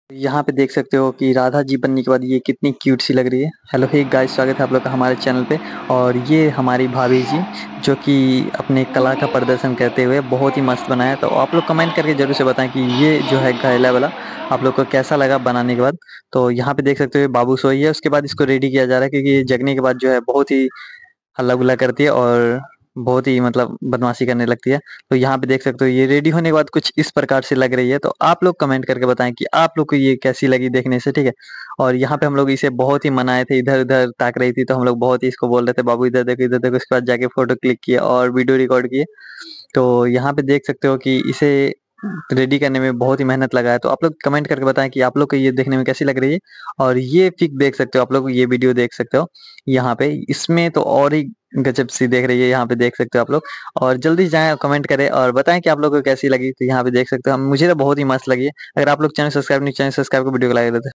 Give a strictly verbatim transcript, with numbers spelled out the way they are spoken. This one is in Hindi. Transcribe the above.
यहाँ पे देख सकते हो कि राधा जी बनने के बाद ये कितनी क्यूट सी लग रही है। हेलो हे गाइस, स्वागत है आप लोग का हमारे चैनल पे। और ये हमारी भाभी जी जो कि अपने कला का प्रदर्शन करते हुए बहुत ही मस्त बनाया। तो आप लोग कमेंट करके जरूर से बताएं कि ये जो है घायला वाला आप लोग को कैसा लगा बनाने के बाद। तो यहाँ पे देख सकते हो बाबू सोई है, उसके बाद इसको रेडी किया जा रहा है क्योंकि ये जगने के बाद जो है बहुत ही हल्ला गुल्ला करती है और बहुत ही मतलब बदमाशी करने लगती है। तो यहाँ पे देख सकते हो ये रेडी होने के बाद कुछ इस प्रकार से लग रही है। तो आप लोग कमेंट करके बताएं कि आप लोग को ये कैसी लगी देखने से, ठीक है। और यहाँ पे हम लोग इसे बहुत ही मनाए थे, इधर उधर ताक रही थी तो हम लोग बहुत ही इसको बोल रहे थे बाबू इधर देखो इधर देखो। उसके बाद जाके फोटो क्लिक किए और वीडियो रिकॉर्ड किए। तो यहाँ पे देख सकते हो कि इसे रेडी करने में बहुत ही मेहनत लगा है। तो आप लोग कमेंट करके बताएं कि आप लोग को ये देखने में कैसी लग रही है। और ये पिक देख सकते हो आप लोग, ये वीडियो देख सकते हो यहाँ पे, इसमें तो और ही गजब सी देख रही है। यहाँ पे देख सकते हो आप लोग। और जल्दी से जाएं कमेंट करें और बताएं कि आप लोग को कैसी लगी। तो यहाँ पे देख सकते हो हम, मुझे तो बहुत ही मस्त लगी है। अगर आप लोग चैनल सब्सक्राइब नहीं, चैनल सब्सक्राइब को वीडियो को लाइक देते।